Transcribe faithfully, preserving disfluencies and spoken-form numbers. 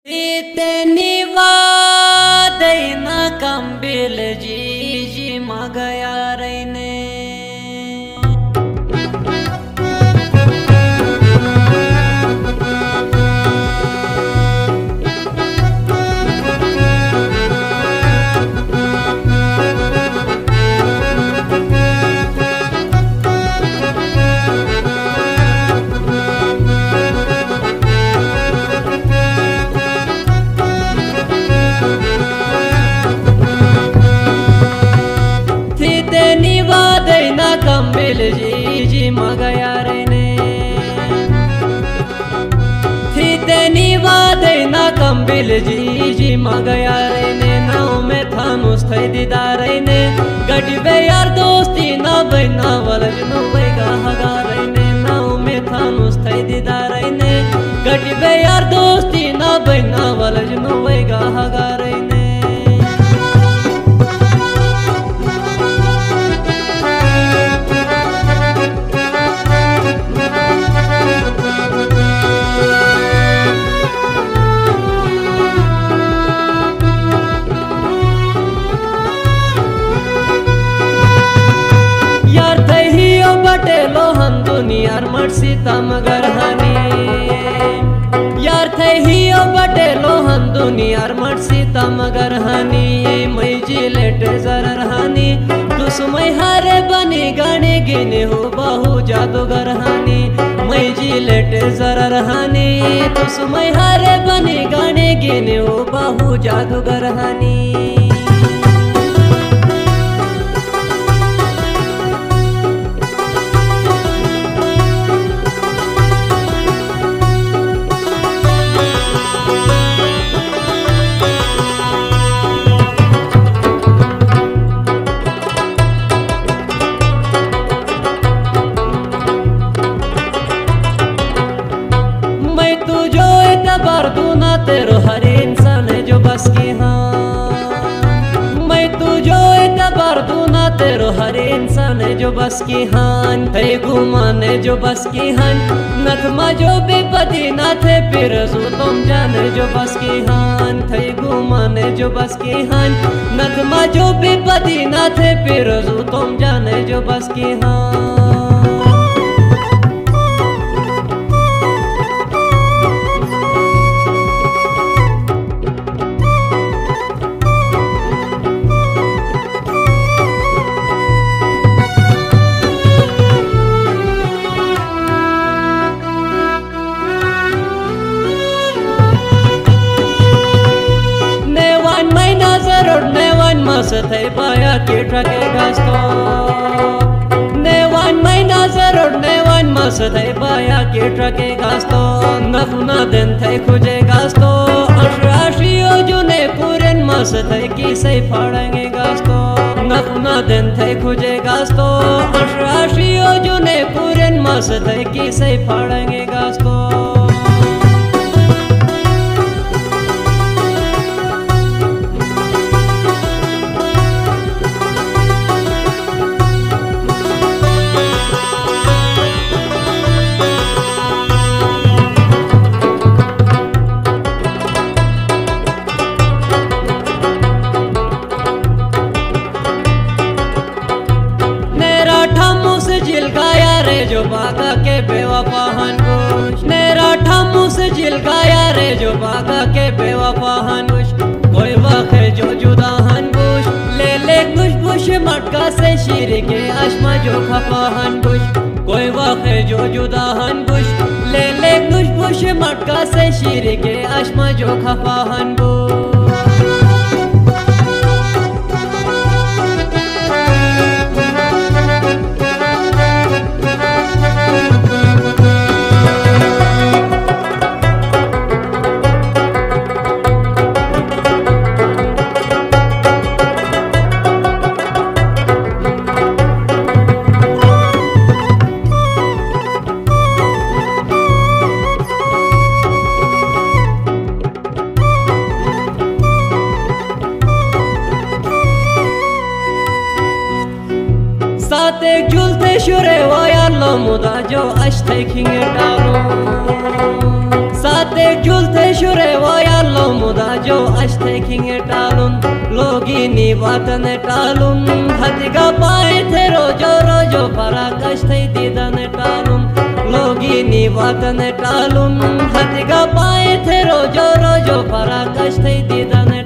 इतनी वादैना कंबिल जी जी मगया रैने कंबिल जी जी मगया रैने थी तेनी वादैना कंबिल जी जी मगया रैने नाव में थानुस थई दीदा रैने गडबे यार दोस्ती ना बैना वलज नो बैगा हगा रैने नाव में थानुस थई दीदा रैने गडबे यार दोस्ती ना बैना वलज नो बैगा हगा रैने बटेलो हम दुनियार मर्सी तमगर हनी यार थे ही ओ बटेलो हम दुनियार मर्सी तमगर हनी मैं जिलेट जरर हनी दुसमय हारे बनी गाने गिने हो बहु जादूगर हनी मैं जिलेट जरर हनी दुसमय हारे बनी गाने गिने हो बहु जादूगर हनी बरदूना तेरो हर इंसान है जो बस की हाँ मैं तू जो बरदूना तेरो हर इंसान है जो बस की हान थे घुमाने जो बस की हान नथमा जो बेपति ना थे फिर तुम जाने जो बस की हान थे घुमाने जो बस की हान नथमा जो बेपति ना थे फिर तुम जाने जो बस की हान थे पाया के ट्रके गास्तो नेवान महीना जरूर नेवान मस थे पाया के ट्रके गास्तो नफना दिन थे खुजे गास्तो अशराशियो जुने पूरन मस थे की से फाड़ेंगे गास्तो नफना दिन थे खुजे गास्तो अशराशियो जुने पूरन मस थे की से फाड़ेंगे गास्तो जो बागा के बेवफा हनुश नेरा ठामू से जिल गाया रे जो बागा के बेवफा हनुश कोई वक्त जो जुदा हनुश ले ले खुश खुश मटका से शीर के आशमा जो खफा हनुश कोई वक्त जो जुदा हनुश ले ले खुश खुश मटका से शीर के आशमा जो खफा हनुश साते झुलते शुरे वायालो मुदा जो अश्ते खिंगे डालो साते झुलते शुरे वायालो कष्ट खिंगे टालुन लोगिनी वातन टालुन हतिगा पाए थे रोजो रोजो परा कष्ट दीदन टालुन लोगिनी वातन टालुन हतिगा पाए थे रोजो रोजो परा कष्ट दीदन